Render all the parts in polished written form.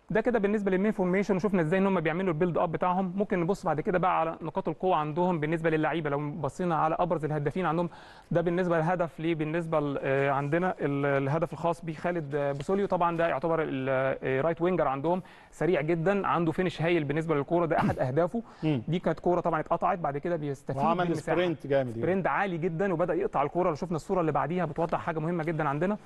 ده كده بالنسبه للمين فورميشن، وشفنا ازاي ان هم بيعملوا البيلد اب بتاعهم. ممكن نبص بعد كده بقى على نقاط القوه عندهم بالنسبه للعيبه. لو بصينا على ابرز الهدافين عندهم، ده بالنسبه للهدف ليه، بالنسبه عندنا الهدف الخاص بخالد بوسوليو. طبعا ده يعتبر الرايت وينجر عندهم، سريع جدا، عنده فينش هايل بالنسبه للكوره، ده احد اهدافه. دي كانت كوره طبعا اتقطعت، بعد كده بيستفيد وعمل سبرنت جامد، سبرنت عالي جدا، وبدا يقطع الكوره. لو شفنا الصوره اللي بعديها بتوضح حاجه مهمه جدا عندنا،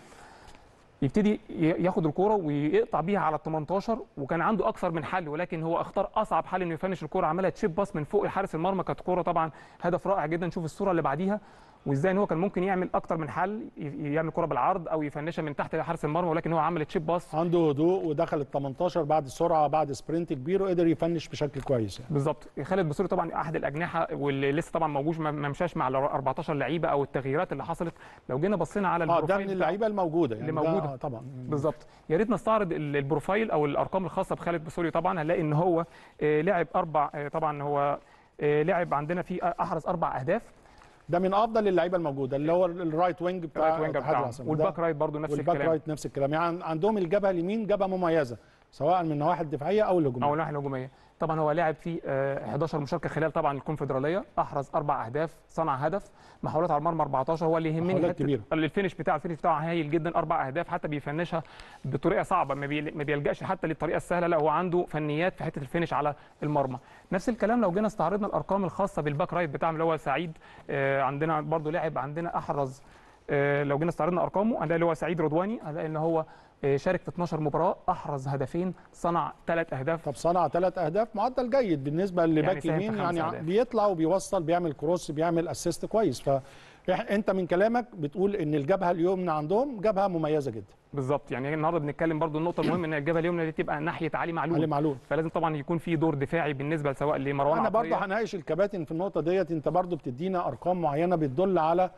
يبتدي ياخد الكوره ويقطع بيها على ال 18، وكان عنده اكثر من حل، ولكن هو اختار اصعب حل انه يفنش الكوره، عملها تشيب باس من فوق حارس المرمى. كانت كوره طبعا هدف رائع جدا. نشوف الصوره اللي بعديها، وازاي ان هو كان ممكن يعمل اكتر من حل، يعمل كوره بالعرض او يفنشها من تحت حارس المرمى، ولكن هو عمل تشيب باس. عنده هدوء ودخل ال 18 بعد سرعه، بعد سبرنت كبير، وقدر يفنش بشكل كويس يعني. بالظبط. خالد بوسوليو طبعا احد الاجنحه، واللي لسه طبعا موجود، ما مشاش مع ال 14 لعيبه او التغييرات اللي حصلت. لو جينا بصينا على البروفايل، ده من اللعيبه الموجوده يعني، اللي موجوده طبعا. بالظبط. يا ريت نستعرض البروفايل او الارقام الخاصه بخالد بوسوليو. طبعا هنلاقي ان هو لعب طبعا هو لعب عندنا في احرز 4 اهداف. ده من افضل اللعيبه الموجوده، اللي هو الرايت وينج بتاع والباك رايت برضه نفس الكلام. والباك رايت نفس الكلام، يعني عندهم الجبهه اليمين جبهه مميزه، سواء من النواحي الدفاعيه او الهجوميه. او الناحيه الهجوميه. طبعا هو لاعب في 11 مشاركه خلال طبعا الكونفدراليه، احرز 4 اهداف، صنع هدف، محاولات على المرمى 14. هو اللي يهمني الفينش بتاعه هايل جدا، 4 اهداف، حتى بيفنشها بطريقه صعبه، ما بيلجاش حتى للطريقه السهله، لا هو عنده فنيات في حته الفينش على المرمى. نفس الكلام لو جينا استعرضنا الارقام الخاصه بالباك رايت بتاعه اللي هو سعيد، عندنا برضو لاعب عندنا احرز، لو جينا استعرضنا ارقامه هنلاقي اللي هو سعيد رضواني، هنلاقي ان هو شارك في 12 مباراه، احرز هدفين، صنع 3 اهداف. طب صنع 3 اهداف، معدل جيد بالنسبه لباك يمين يعني بيطلع وبيوصل، بيعمل كروس، بيعمل اسيست كويس. فانت من كلامك بتقول ان الجبهه اليمنى عندهم جبهه مميزه جدا. بالظبط. يعني النهارده بنتكلم برضو النقطه المهمه ان الجبهه اليمنى دي تبقى ناحيه علي معلول. فلازم طبعا يكون في دور دفاعي بالنسبه سواء لمروان انا برضو هناقش الكباتن في النقطه ديت. انت برضو بتدينا ارقام معينه بتدل على،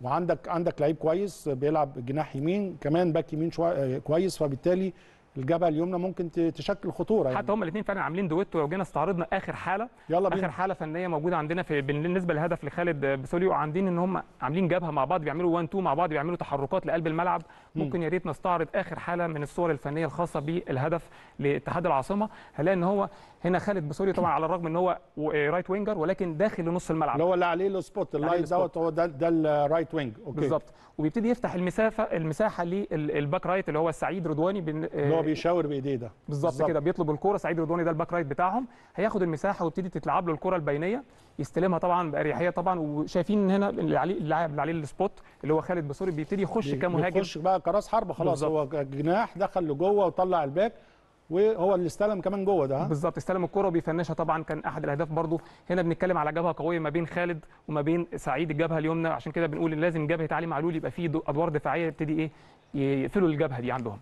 وعندك لعيب كويس بيلعب جناح يمين كمان، باك يمين شويه كويس، فبالتالي الجبهه اليمنى ممكن تشكل خطوره يعني. حتى هما الاثنين فعلا عاملين دويتو. لو جينا استعرضنا اخر حاله، اخر حاله فنيه موجوده عندنا في بالنسبه للهدف لخالد بوسوليو، عاملين ان هم عاملين جبهه مع بعض، بيعملوا 1 2 مع بعض، بيعملوا تحركات لقلب الملعب. ممكن يا ريت نستعرض اخر حاله من الصور الفنيه الخاصه بالهدف لاتحاد العاصمه. هنلاقي ان هو هنا خالد بوسوليو طبعا على الرغم ان هو رايت وينجر، ولكن داخل لنص الملعب، اللي هو اللي عليه السبوت اللايت دوت، هو ده الرايت وينج. اوكي بالظبط. وبيبتدي يفتح المساحه للباك رايت اللي هو سعيد رضواني، اللي هو بيشاور بايديه ده بالظبط كده، بيطلب الكوره. سعيد رضواني ده الباك رايت بتاعهم، هياخد المساحه ويبتدي تتلعب له الكوره البينيه، يستلمها طبعا باريحيه طبعا. وشايفين ان هنا اللاعب اللي عليه السبوت اللي هو خالد بوسوليو بيبتدي يخش كمهاجم، يخش بقى كراس حربه خلاص. هو جناح دخل لجوه وطلع الباك، وهو اللي استلم كمان جوه ده. بالظبط، استلم الكره وبيفنشها. طبعا كان احد الاهداف برضو. هنا بنتكلم على جبهه قويه ما بين خالد وما بين سعيد، الجبهه اليمنى. عشان كده بنقول ان لازم جبهه علي معلول يبقى فيه ادوار دفاعيه، يبتدي يقفلوا الجبهه دي عندهم.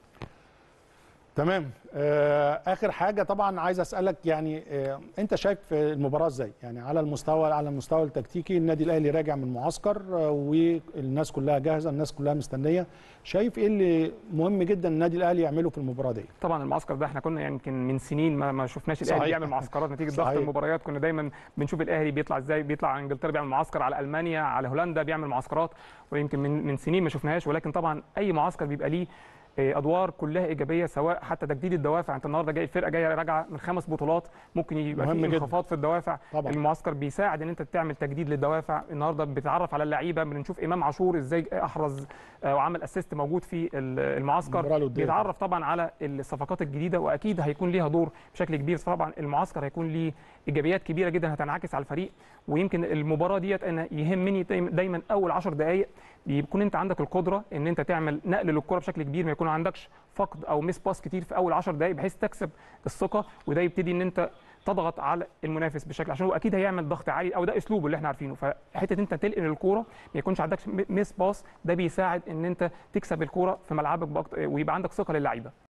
تمام. اخر حاجه طبعا عايز اسالك يعني، انت شايف المباراه ازاي؟ يعني على المستوى التكتيكي، النادي الاهلي راجع من معسكر والناس كلها جاهزه، الناس كلها مستنيه. شايف ايه اللي مهم جدا النادي الاهلي يعمله في المباراه دي؟ طبعا المعسكر ده احنا كنا يمكن من سنين ما شفناش الاهلي بيعمل معسكرات نتيجه ضغط المباريات. كنا دايما بنشوف الاهلي بيطلع ازاي، بيطلع على انجلترا بيعمل معسكر، على المانيا، على هولندا بيعمل معسكرات، ويمكن من سنين ما شفناهاش. ولكن طبعا اي معسكر بيبقى ليه ادوار كلها ايجابيه، سواء حتى تجديد الدوافع. انت النهارده جاي الفرقه جايه راجعه من 5 بطولات، ممكن يبقى في انخفاض في الدوافع طبعا. المعسكر بيساعد ان انت تعمل تجديد للدوافع. النهارده بتتعرف على اللعيبه، بنشوف امام عاشور ازاي احرز وعمل اسيست موجود في المعسكر، بيتعرف طبعا على الصفقات الجديده، واكيد هيكون ليها دور بشكل كبير. طبعا المعسكر هيكون ليه ايجابيات كبيره جدا هتنعكس على الفريق. ويمكن المباراه ديت انا يهمني دايما اول 10 دقائق يكون انت عندك القدره ان انت تعمل نقل للكره بشكل كبير، ما يكون عندكش فقد او ميس باس كتير في اول 10 دقائق، بحيث تكسب الثقه، وده يبتدي ان انت تضغط على المنافس بشكل، عشان هو اكيد هيعمل ضغط عالي، او ده اسلوبه اللي احنا عارفينه. فحته انت تنقل الكوره ما يكونش عندك ميس باس، ده بيساعد ان انت تكسب الكوره في ملعبك ويبقى عندك ثقه للعيبه.